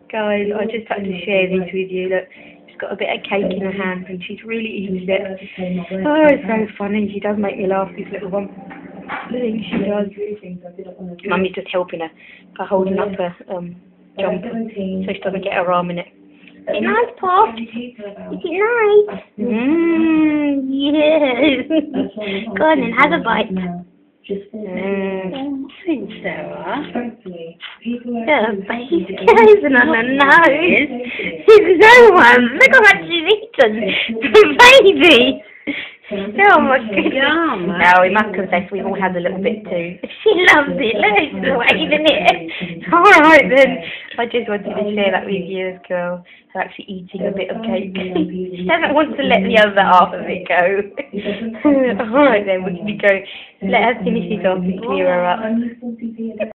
Guys, I just had to share this with you. Look, she's got a bit of cake in her hand and she's really eating it. Oh, it's so funny. She does make me laugh, this little one. I think she does. Mummy's just helping her by holding up her jumper so she doesn't get her arm in it. Is it nice, Pop? Is it nice? Yes. Go on then, have a bite. Thanks, Sarah. Yeah, baby gazing on her nose. She's no one. Look how much she's eaten. The baby. Oh my goodness. No, we must confess we've all had a little bit too. She loves it. Look, she's waving it. Alright then. I just wanted to share that with you as girl. Her actually eating a bit of cake. She doesn't want to let the other half of it go. Alright then, we go. Let her finish it off and clear her up.